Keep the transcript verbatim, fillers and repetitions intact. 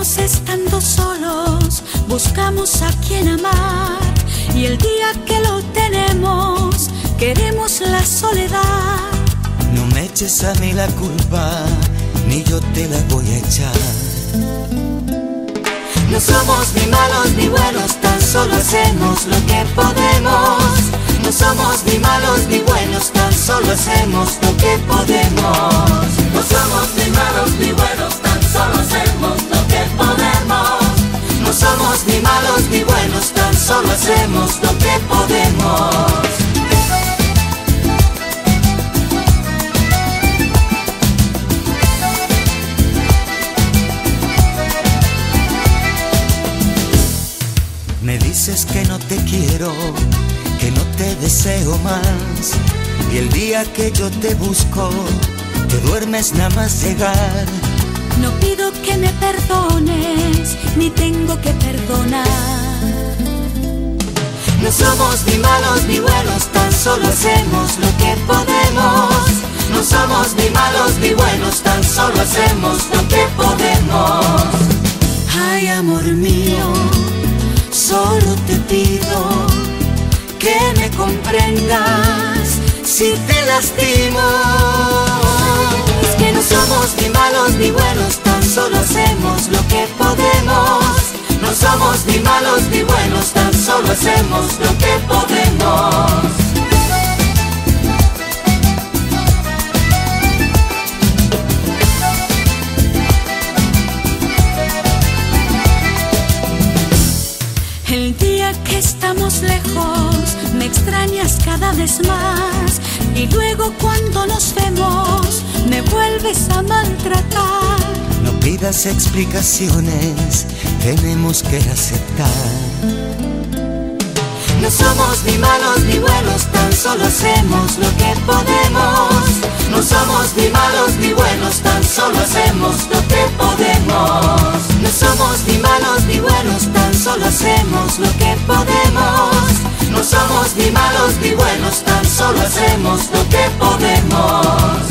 Vivimos estando solos, buscamos a quien amar, y el día que lo tenemos, queremos la soledad. No me eches a mí la culpa, ni yo te la voy a echar. No somos ni malos ni buenos, tan solo hacemos lo que podemos. No somos ni malos ni buenos, tan solo hacemos lo que podemos. No somos ni malos ni buenos, tan solo hacemos lo que podemos. No somos ni malos ni buenos, tan solo hacemos lo que podemos. Me dices que no te quiero, que no te deseo más, y el día que yo te busco, te duermes nada más llegar. No pido que me perdones, ni tengo que perdonar. No somos ni malos ni buenos, tan solo hacemos lo que podemos. No somos ni malos ni buenos, tan solo hacemos lo que podemos. Ay, amor mío, solo te pido que me comprendas si te lastimo. Es que no somos ni malos ni buenos, tan solo hacemos lo que podemos. No somos ni malos ni buenos, tan solo hacemos lo que podemos. El día que estamos lejos, me extrañas cada vez más, y luego cuando nos vemos, me vuelves a maltratar. No pidas explicaciones, tenemos que aceptar. No somos ni malos ni buenos, tan solo hacemos lo que podemos. No somos ni malos ni buenos, tan solo hacemos lo que podemos. No somos ni malos ni buenos, tan solo hacemos lo que podemos. No somos ni malos ni buenos, tan solo hacemos lo que podemos.